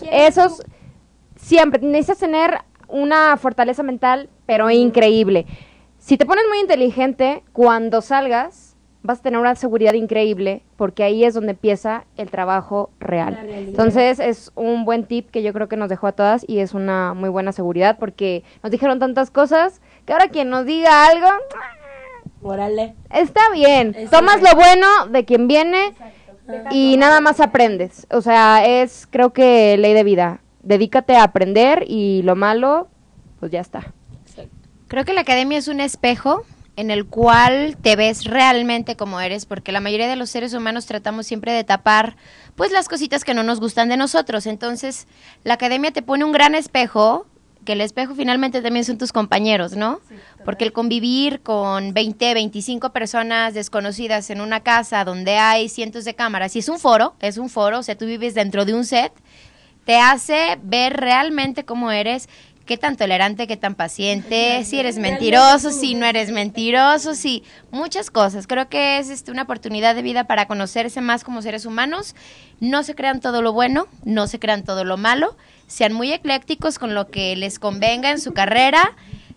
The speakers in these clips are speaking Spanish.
esos siempre necesitas tener una fortaleza mental, pero increíble. Si te pones muy inteligente, cuando salgas vas a tener una seguridad increíble, porque ahí es donde empieza el trabajo real. Entonces es un buen tip que yo creo que nos dejó a todas y es una muy buena seguridad, porque nos dijeron tantas cosas que ahora quien nos diga algo, órale, está bien. Tomas lo bueno de quien viene y nada más aprendes. O sea, es creo que ley de vida. Dedícate a aprender y lo malo, pues ya está. Creo que la academia es un espejo en el cual te ves realmente como eres, porque la mayoría de los seres humanos tratamos siempre de tapar pues las cositas que no nos gustan de nosotros. Entonces, la academia te pone un gran espejo, que el espejo finalmente también son tus compañeros, ¿no? Sí, porque el convivir con 20, 25 personas desconocidas en una casa donde hay cientos de cámaras, y es un foro, o sea, tú vives dentro de un set, te hace ver realmente cómo eres, qué tan tolerante, qué tan paciente, si eres mentiroso, si no eres mentiroso, si muchas cosas. Creo que es una oportunidad de vida para conocerse más como seres humanos. No se crean todo lo bueno, no se crean todo lo malo, sean muy eclécticos con lo que les convenga en su carrera,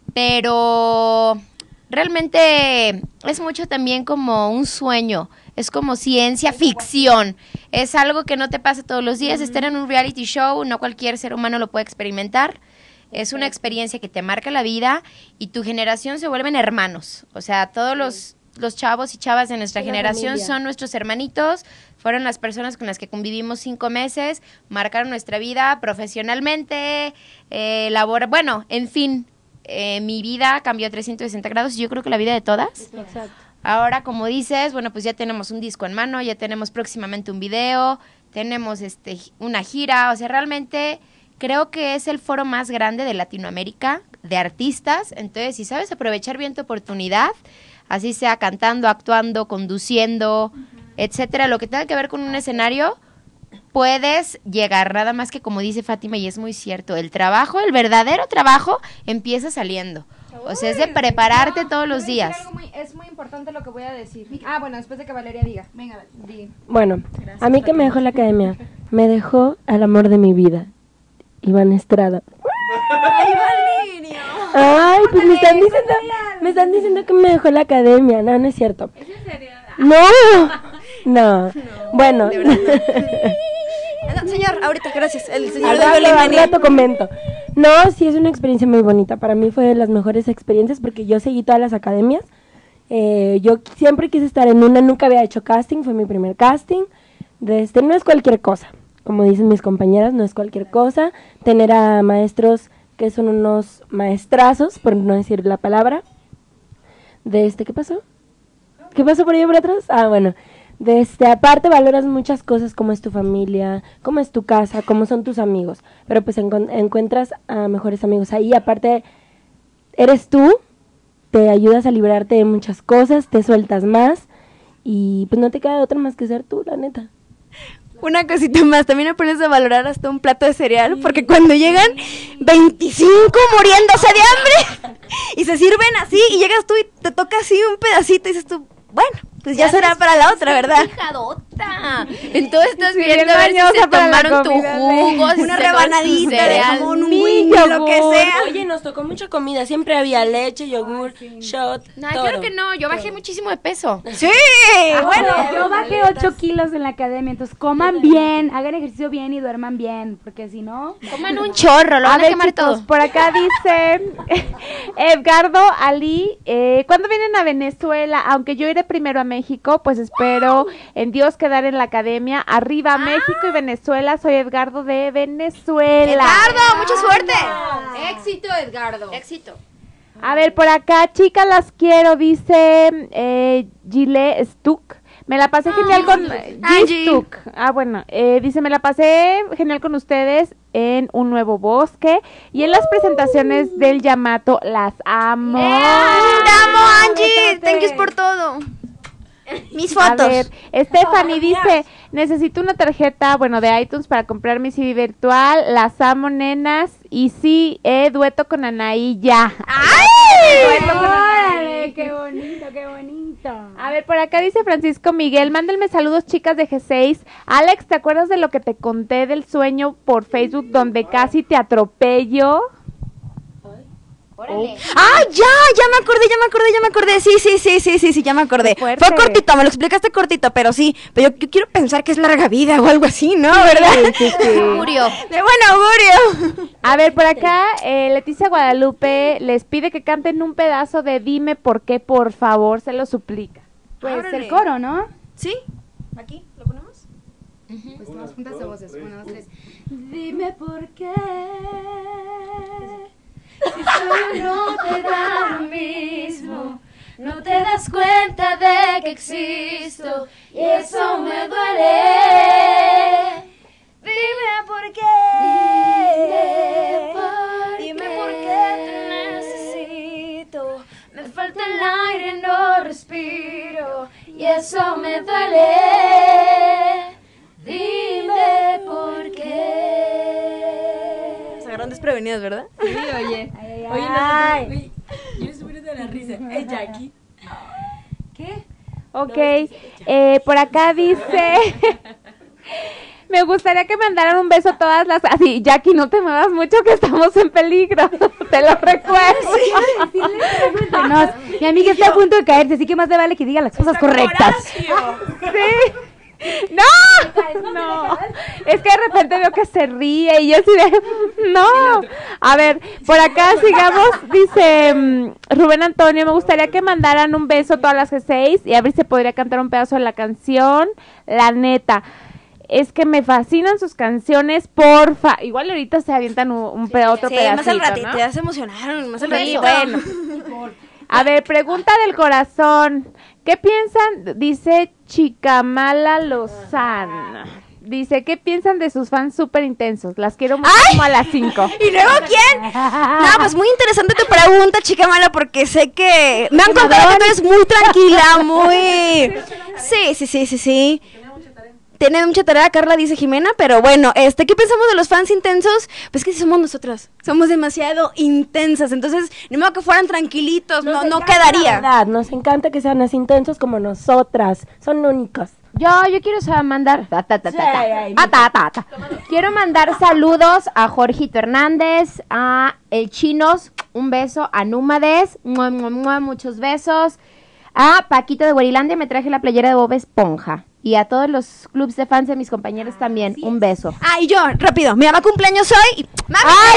pero realmente es mucho también como un sueño, es como ciencia ficción, es algo que no te pasa todos los días. Estar en un reality show, no cualquier ser humano lo puede experimentar. Es una experiencia que te marca la vida y tu generación se vuelven hermanos. O sea, todos los chavos y chavas de nuestra generación son nuestros hermanitos, fueron las personas con las que convivimos 5 meses, marcaron nuestra vida profesionalmente, bueno, en fin, mi vida cambió a 360 grados y yo creo que la vida de todas. Exacto. Ahora, como dices, bueno, pues ya tenemos un disco en mano, ya tenemos próximamente un video, tenemos una gira, o sea, realmente creo que es el foro más grande de Latinoamérica, de artistas. Entonces, si sabes aprovechar bien tu oportunidad, así sea cantando, actuando, conduciendo, etcétera, lo que tenga que ver con un escenario, puedes llegar. Nada más que, como dice Fátima, y es muy cierto, el trabajo, el verdadero trabajo, empieza saliendo. O sea, es de prepararte todos los días. Es muy importante lo que voy a decir. Bueno, después de que Valeria diga. Venga, bueno, gracias, a mí que me dejó la academia, me dejó al amor de mi vida, Iván Estrada. ¡Ay, Valeria! Ay, pues me están diciendo que me dejó la academia. No, no es cierto. ¿Es en serio? No. Bueno. No, señor, ahorita, gracias. El señor al rato comento. No, sí, es una experiencia muy bonita. Para mí fue de las mejores experiencias porque yo seguí todas las academias. Yo siempre quise estar en una, nunca había hecho casting, fue mi primer casting. No es cualquier cosa. Como dicen mis compañeras, no es cualquier cosa. Tener a maestros que son unos maestrazos, por no decir la palabra. ¿Qué pasó? ¿Qué pasó por ahí por atrás? Bueno. Aparte valoras muchas cosas, como es tu familia, cómo es tu casa, cómo son tus amigos. Pero pues encuentras a mejores amigos ahí. Aparte, eres tú, te ayudas a librarte de muchas cosas, te sueltas más. Y pues no te queda otra más que ser tú, la neta. Una cosita más, también me pones a valorar hasta un plato de cereal, porque cuando llegan 25 muriéndose de hambre y se sirven así y llegas tú y te toca así un pedacito y dices tú, bueno, pues ya será para la otra, ¿verdad? Fijadota. Entonces estás viendo a ver si se tomaron tu jugo, una rebanadita de jamón, un wing, lo que sea. Oye, nos tocó mucha comida, siempre había leche, yogur, shot, no, todo. Claro que no, yo bajé muchísimo de peso. Sí, bueno. Yo bajé 8 kilos en la academia, entonces coman bien, hagan ejercicio bien y duerman bien, porque si no... Coman un chorro, lo van a quemar chicos, todo. Por acá dice Edgardo Ali, ¿cuándo vienen a Venezuela? Aunque yo iré primero a México, pues espero en Dios quedar en la academia. Arriba México y Venezuela. Soy Edgardo de Venezuela. Edgardo, mucha suerte. Éxito, Edgardo. Éxito. A ver, por acá, chicas, las quiero, dice Gile Stuck. Me la pasé genial con Stuck. Bueno, dice, me la pasé genial con ustedes en Un Nuevo Bosque y en las presentaciones del Yamato. Las amo. Te amo, Angie. Thank you por todo. Mis fotos. A ver, Stephanie dice, necesito una tarjeta, de iTunes para comprar mi CD virtual. Las amo, nenas. Y sí, dueto con Anaí ya. ¡Ay! ¡Órale! ¡Qué bonito, qué bonito! A ver, por acá dice Francisco Miguel, mándenme saludos chicas de G6. Alex, ¿te acuerdas de lo que te conté del sueño por Facebook donde casi te atropello? ¡Ah, ya me acordé! Sí, ya me acordé. Fue cortito, me lo explicaste cortito, pero sí. Pero yo quiero pensar que es larga vida o algo así, ¿no? ¿Verdad? Sí. Augurio. De buen augurio. A ver, por acá Leticia Guadalupe les pide que canten un pedazo de Dime por qué, por favor, se lo suplica. Pues Ábrele. el coro, ¿no? ¿Sí? ¿Aquí? ¿Lo ponemos? Pues todas juntas de voces. 1, 2, 3. Dime por qué. Si solo te da lo mismo, no te das cuenta de que existo y eso me duele. Dime por qué. Dime por qué te necesito. Me falta el aire, no respiro y eso me duele. Dime por qué. Se agarraron desprevenidos, ¿verdad? Sí, oye. Oye, yo estoy muriendo de la risa. Jackie. ¿Qué? Ok, por acá dice... Me gustaría que mandaran un beso a todas las... Así, Jackie, no te muevas mucho que estamos en peligro. Te lo recuerdo. Mi amiga está a punto de caerse, así que más le vale que diga las cosas correctas. Sí. No, es que de repente veo que se ríe y yo así de, no. A ver, por acá sigamos, dice Rubén Antonio, me gustaría que mandaran un beso a todas las G6 y a ver si se podría cantar un pedazo de la canción, la neta. Es que me fascinan sus canciones, porfa. Igual ahorita se avientan otro pedacito, más al ratito, ¿no? ya se emocionaron, más al Sí, ratito. bueno. A ver, pregunta del corazón. ¿Qué piensan? Dice Chicamala Lozano. Dice, ¿qué piensan de sus fans súper intensos? Las quiero mucho como a las 5. ¿Y luego quién? No, pues muy interesante tu pregunta, chica mala, porque sé que... Me han contado que tú eres muy tranquila, muy... Sí. Tiene mucha tarea, Carla, dice Jimena, pero bueno, ¿qué pensamos de los fans intensos? Pues que somos nosotras, somos demasiado intensas, entonces, ni modo que fueran tranquilitos, no quedaría. Verdad, nos encanta que sean así intensos como nosotras, son únicos. Yo quiero mandar quiero mandar saludos a Jorgito Hernández, a El Chinos, un beso, a Númades, muchos besos, a Paquito de Guarilandia, me traje la playera de Bob Esponja, y a todos los clubs de fans de mis compañeros también, un beso. Ah, y yo, rápido, mi mamá cumpleaños hoy. ¡Mami! ¡Ay,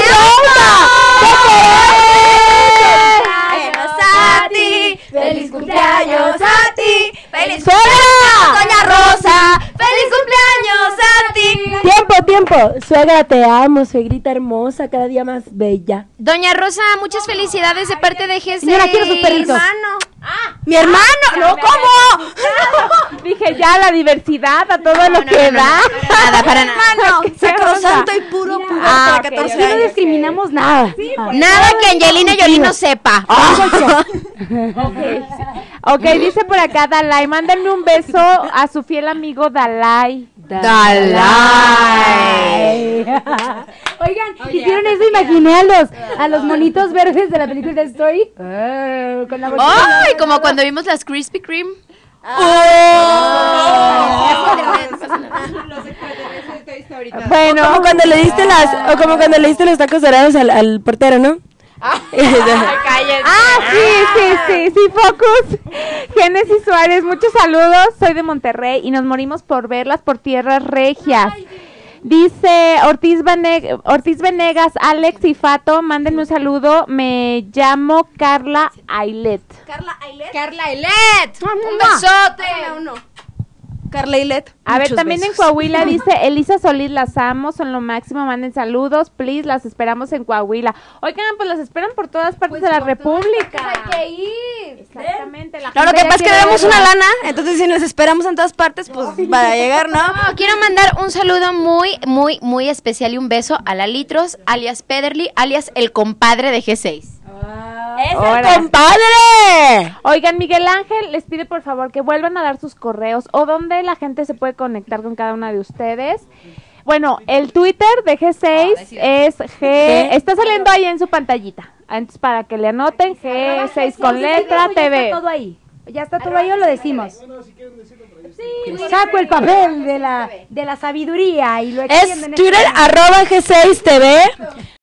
¡Feliz a ti! ¡Feliz cumpleaños a ti! ¡Feliz ¡Fuera! cumpleaños, Doña Rosa! ¡Feliz cumpleaños a ti! Tiempo, suegra, te amo, suegrita hermosa, cada día más bella. Doña Rosa, muchas felicidades de parte de G6. Señora, quiero sus perritos. ¡Mi hermano! ¡No, cómo! Dije ya, la diversidad, a todo lo que da. Para nada. Hermano, sacrosanto y puro para 14 Aquí no años. discriminamos nada. Nada que Angelina Jolie no sepa. Ok, dice por acá Dalai, mándenme un beso a su fiel amigo Dalai. Oigan, hicieron eso, imaginé a los monitos verdes de la película de Story. Con la bolsita. ¡Ay! Como cuando vimos las Krispy Kreme. Bueno, Como cuando le diste los tacos dorados al portero, ¿no? sí, Focus. Génesis Suárez, muchos saludos, soy de Monterrey y nos morimos por verlas por tierras regias. Dice Ortiz Venegas, Alex y Fato, mándenme un saludo, me llamo Carla Ailet. Carla Ailet. Carla Ailet. Un besote. Carla Ailet. A ver, Muchos también besos. en Coahuila dice Elisa Solís, las amo, son lo máximo, manden saludos, please, las esperamos en Coahuila. Oigan, pues las esperan por todas partes de la República. Hay que ir. Exactamente. No, lo que pasa es que debemos una lana, entonces si nos esperamos en todas partes, pues para llegar, ¿no? No, quiero mandar un saludo muy especial y un beso a Lalitros, alias Pederly, alias el compadre de G6. ¡Es Ahora. el compadre! Oigan, Miguel Ángel les pide por favor que vuelvan a dar sus correos o donde la gente se puede conectar con cada una de ustedes. Bueno, el Twitter de G6 es G... Está saliendo ahí en su pantallita. Entonces, para que le anoten, G6 con letra TV. Todo ahí. Ya está todo ahí o lo decimos. Saco el papel de la sabiduría y lo extiendo Es en Twitter este- @G6TV